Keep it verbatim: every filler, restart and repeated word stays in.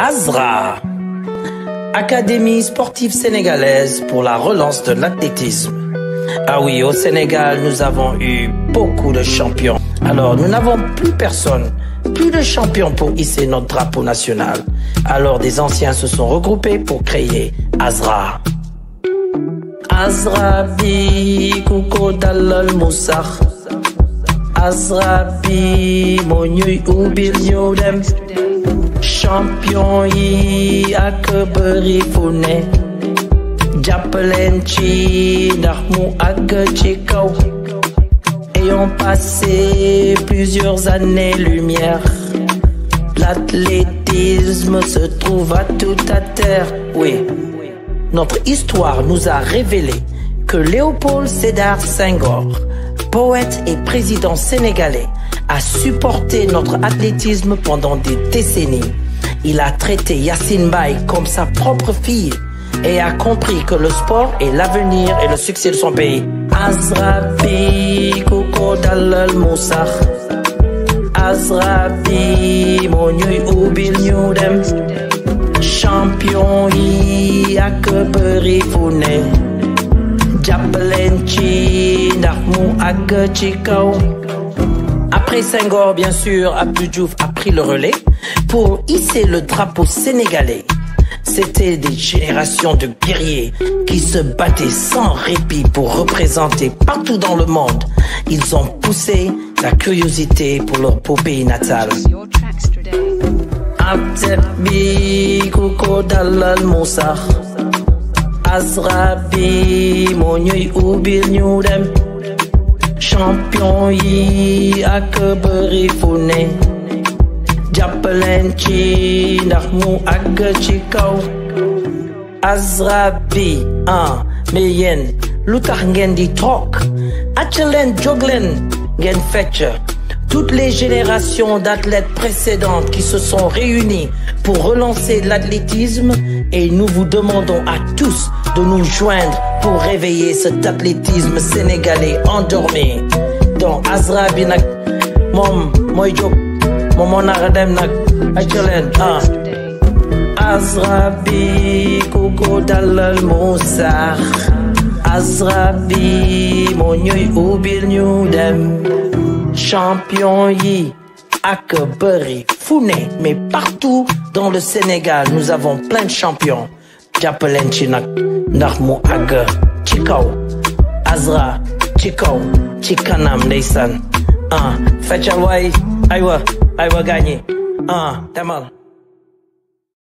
Azra, Académie sportive sénégalaise pour la relance de l'athlétisme. Ah oui, au Sénégal, nous avons eu beaucoup de champions. Alors, nous n'avons plus personne, plus de champions pour hisser notre drapeau national. Alors, des anciens se sont regroupés pour créer Azra. Azra bi kuko dalal musax Azra bi mo ñuy ubbil ñu dem champion yi ak bëri fu ne jàppaleen ci ndax mu àgg ci kaw ayant passé plusieurs années-lumière l'athlétisme se trouve à tout à terre. Oui, notre histoire nous a révélé que Léopold Sédar Senghor, poète et président sénégalais, a supporté notre athlétisme pendant des décennies. Il a traité Yacine Baye comme sa propre fille et a compris que le sport est l'avenir et le succès de son pays. Azra bi kuko dalal musax Azra bi mo ñuy ubbil ñu dem champion yi ak bëri fu ne jàppaleen ci ndax mu àgg ci kaw. Après Senghor, bien sûr, Abdou Diouf a pris le relais pour hisser le drapeau sénégalais. C'était des générations de guerriers qui se battaient sans répit pour représenter partout dans le monde. Ils ont poussé la curiosité pour leur beau pays natal. Abdeb bi kuko dalal musax Azra bi mo ñuy ubbil ñu dem champion yi ak bëri fu ne jàppaleen ci ndax mu àgg ci kaw. Azra bi ah mais yéen lu tax ngeen di toog acca leen jóg leen ngeen fecc. Toutes les générations d'athlètes précédentes qui se sont réunies pour relancer l'athlétisme et nous vous demandons à tous de nous joindre pour réveiller cet athlétisme sénégalais endormi. Donc Azra bi nag moom mooy jóg moom moo nara dem nag acca leen ah Azra bi kuko dalal musax Azra bi moo ñuy ubbil ñu dem champion yi ak bëri fu ne. Mais partout dans le Sénégal nous avons plein de champions jàppaleen ci nag ndax mu àgg ci kaw. Azra ci kaw ci kanam ndeysaan ah feccal waay aywa aywa gaañi ah demal.